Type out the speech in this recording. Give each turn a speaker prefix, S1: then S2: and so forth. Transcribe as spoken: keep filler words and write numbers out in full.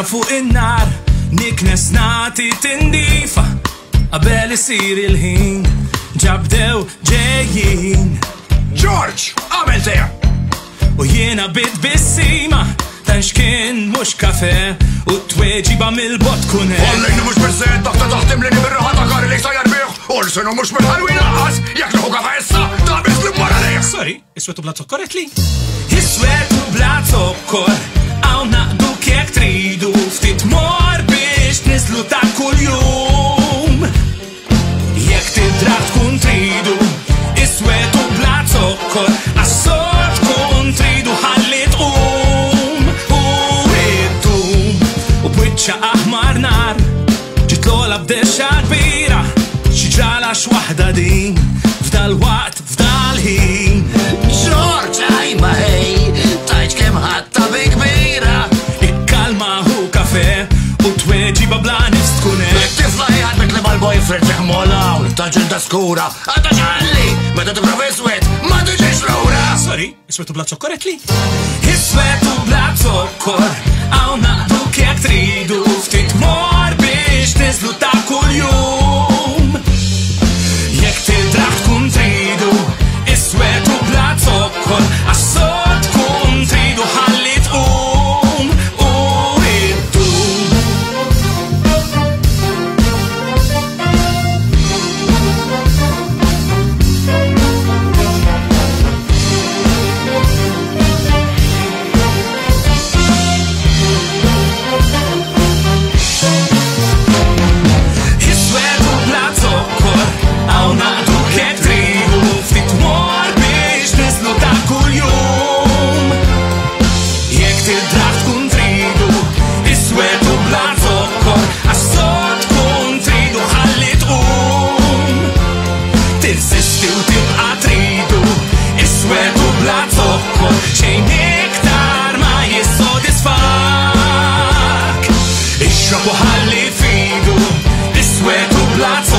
S1: fuq in-nar niknes nagħti tindifa qabel isir il-ħin ġabdew ġejjin.
S2: George, għamel teja!
S1: U jiena bid bissima tanx kien mux kafe u t-tweġiba mil-bot kunet.
S2: Għallejni mux bizzed taħta taħtim li nibirraħa ta' kari li sajjar biħ u l-senu mux bil-ħalwin għas jek nħu kafe issa ta' bis li mbara leja.
S1: Sorry, iswetu bla zokkor etli? Iswetu bla zokkor għaw naqdu kjek tridu ftit mor biex nislu ta' kull jum. Jek tidraħ tkun tridu iswetu bla zokkor għassot kun tridu ħallit um u id-dum u bwitċa aħmar nar ġitlola b'dexa kbira xġala xwahda din f'dal-waqt f'dal-ħin.
S2: George, ajma hej, tajġ kem ħatta bi kbira
S1: ikkalma hu kafe u tweġiba bla nifs tkunet.
S2: Tifla jgħadbek li mal-boyfriend fiħmolaw ta' ġilda skura għadda ġalli meta tibra iswed ma tiġix l-ura.
S1: Sorry, iswetu bla zokkor etli? Iswetu bla zokkor għaw naqdu kjek tridu ftit mor biex nislu ta' kull jum. Jek tidraħ tkun tridu iswetu bla zokkor għassot tkun tridu ħallit um u id-dum. Tinsisti u tibqa tridu iswetu bla zokkor xejn iktar ma jissodisfak. Ixrob u ħalli fidu iswetu bla zokkor